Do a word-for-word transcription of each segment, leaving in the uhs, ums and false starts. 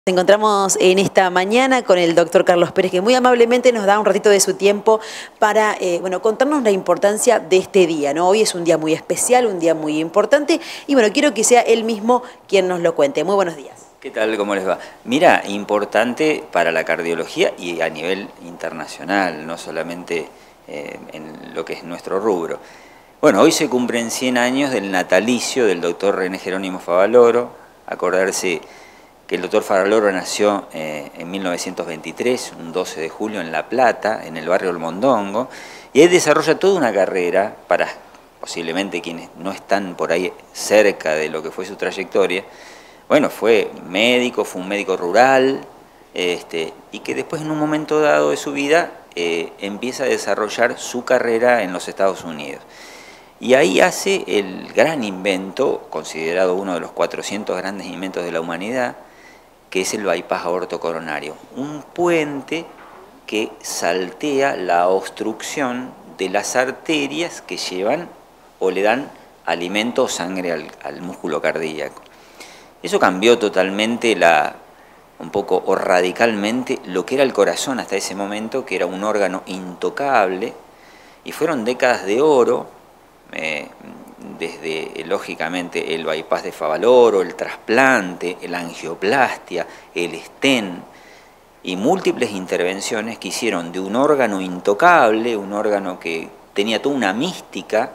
Nos encontramos en esta mañana con el doctor Carlos Pérez, que muy amablemente nos da un ratito de su tiempo para eh, bueno, contarnos la importancia de este día, ¿no? Hoy es un día muy especial, un día muy importante, y bueno, quiero que sea él mismo quien nos lo cuente. Muy buenos días. ¿Qué tal? ¿Cómo les va? Mira, importante para la cardiología y a nivel internacional, no solamente eh, en lo que es nuestro rubro. Bueno, hoy se cumplen cien años del natalicio del doctor René Jerónimo Favaloro. Acordarse que el doctor Favaloro nació eh, en mil novecientos veintitrés, un doce de julio, en La Plata, en el barrio El Mondongo, y él desarrolla toda una carrera para, posiblemente quienes no están por ahí cerca de lo que fue su trayectoria. Bueno, fue médico, fue un médico rural, este, y que después en un momento dado de su vida eh, empieza a desarrollar su carrera en los Estados Unidos. Y ahí hace el gran invento, considerado uno de los cuatrocientos grandes inventos de la humanidad, que es el bypass aortocoronario, un puente que saltea la obstrucción de las arterias que llevan o le dan alimento o sangre al, al músculo cardíaco. Eso cambió totalmente, la, un poco o radicalmente, lo que era el corazón hasta ese momento, que era un órgano intocable, y fueron décadas de oro, eh, desde, lógicamente, el bypass de Favaloro, el trasplante, la angioplastia, el stent, y múltiples intervenciones que hicieron de un órgano intocable, un órgano que tenía toda una mística,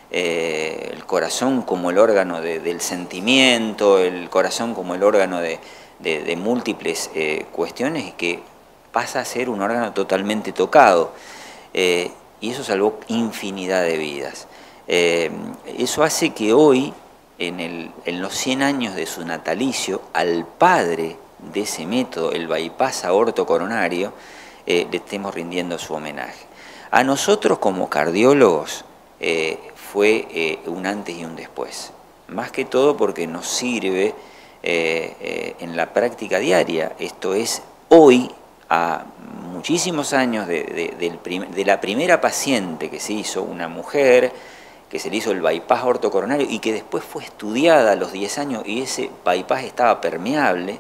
Eh, el corazón como el órgano de, del sentimiento, el corazón como el órgano de, de, de múltiples eh, cuestiones, que pasa a ser un órgano totalmente tocado. Eh, y eso salvó infinidad de vidas. Eh, eso hace que hoy, en, el, en los cien años de su natalicio, al padre de ese método, el bypass aortocoronario, eh, le estemos rindiendo su homenaje. A nosotros como cardiólogos, eh, fue eh, un antes y un después, más que todo porque nos sirve eh, eh, en la práctica diaria. Esto es, hoy, a muchísimos años de, de, del prim de la primera paciente que se hizo, una mujer, que se le hizo el bypass aortocoronario y que después fue estudiada a los diez años y ese bypass estaba permeable,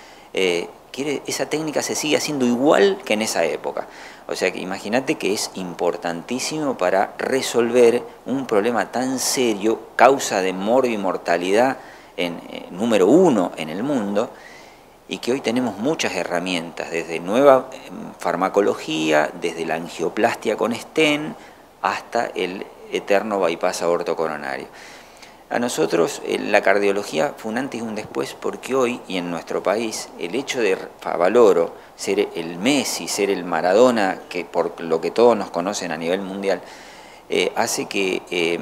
eh, quiere, esa técnica se sigue haciendo igual que en esa época. O sea que imagínate que es importantísimo para resolver un problema tan serio, causa de morbi-mortalidad en, eh, número uno en el mundo, y que hoy tenemos muchas herramientas, desde nueva eh, farmacología, desde la angioplastia con stent, hasta el eterno bypass aortocoronario. A nosotros eh, la cardiología fue un antes y un después, porque hoy, y en nuestro país, el hecho de Favaloro ser el Messi, ser el Maradona, que por lo que todos nos conocen a nivel mundial, eh, hace que eh,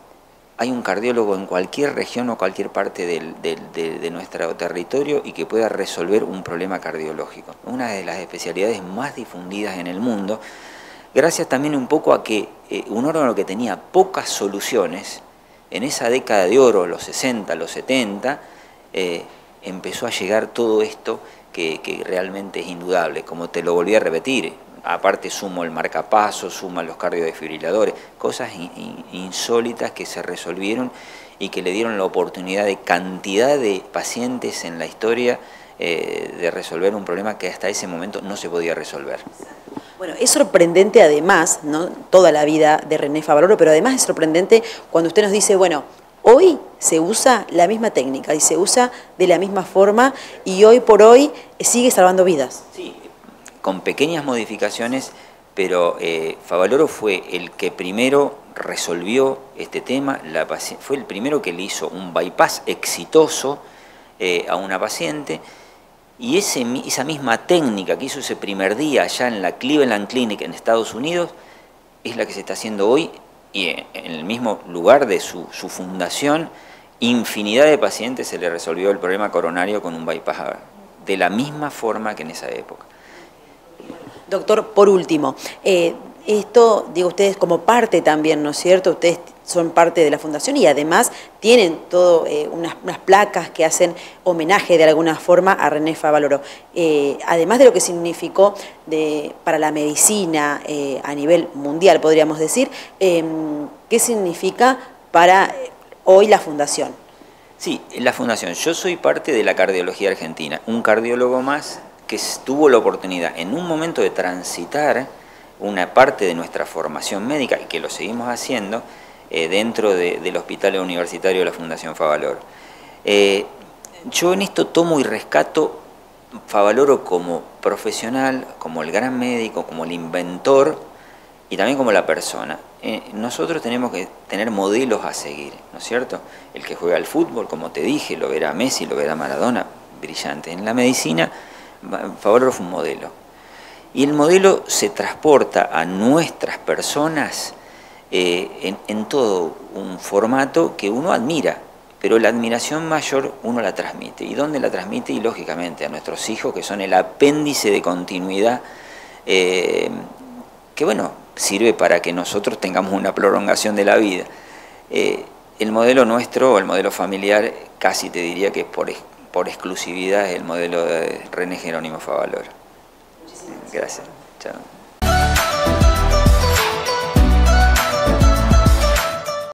hay un cardiólogo en cualquier región o cualquier parte del, del, de, de nuestro territorio y que pueda resolver un problema cardiológico. Una de las especialidades más difundidas en el mundo, gracias también un poco a que eh, un órgano que tenía pocas soluciones, en esa década de oro, los sesenta, los setenta, eh, empezó a llegar todo esto que, que realmente es indudable. Como te lo volví a repetir, aparte sumo el marcapasos, suma los cardiodesfibriladores, cosas in, in, insólitas que se resolvieron y que le dieron la oportunidad de cantidad de pacientes en la historia eh, de resolver un problema que hasta ese momento no se podía resolver. Bueno, es sorprendente además, ¿no?, toda la vida de René Favaloro, pero además es sorprendente cuando usted nos dice, bueno, hoy se usa la misma técnica y se usa de la misma forma y hoy por hoy sigue salvando vidas. Sí, con pequeñas modificaciones, pero eh, Favaloro fue el que primero resolvió este tema, la, fue el primero que le hizo un bypass exitoso eh, a una paciente. Y ese, esa misma técnica que hizo ese primer día allá en la Cleveland Clinic en Estados Unidos es la que se está haciendo hoy y en el mismo lugar de su, su fundación, infinidad de pacientes se le resolvió el problema coronario con un bypass de la misma forma que en esa época. Doctor, por último, eh, esto, digo, ustedes como parte también, ¿no es cierto? Ustedes son parte de la fundación y además tienen todo, eh, unas, unas placas que hacen homenaje de alguna forma a René Favaloro. Eh, además de lo que significó de, para la medicina eh, a nivel mundial, podríamos decir, eh, ¿qué significa para hoy la fundación? Sí, la fundación. Yo soy parte de la cardiología argentina, un cardiólogo más que tuvo la oportunidad en un momento de transitar una parte de nuestra formación médica, y que lo seguimos haciendo, eh, dentro de, del Hospital Universitario de la Fundación Favaloro. Eh, yo en esto tomo y rescato Favaloro como profesional, como el gran médico, como el inventor y también como la persona. Eh, nosotros tenemos que tener modelos a seguir, ¿no es cierto? El que juega al fútbol, como te dije, lo verá Messi, lo verá Maradona, brillante. En la medicina, Favaloro fue un modelo. Y el modelo se transporta a nuestras personas eh, en, en todo un formato que uno admira, pero la admiración mayor uno la transmite. ¿Y dónde la transmite? Y lógicamente a nuestros hijos, que son el apéndice de continuidad, eh, que bueno, sirve para que nosotros tengamos una prolongación de la vida. Eh, el modelo nuestro, el modelo familiar, casi te diría que por, por exclusividad es el modelo de René Jerónimo Favaloro. Gracias. Chao.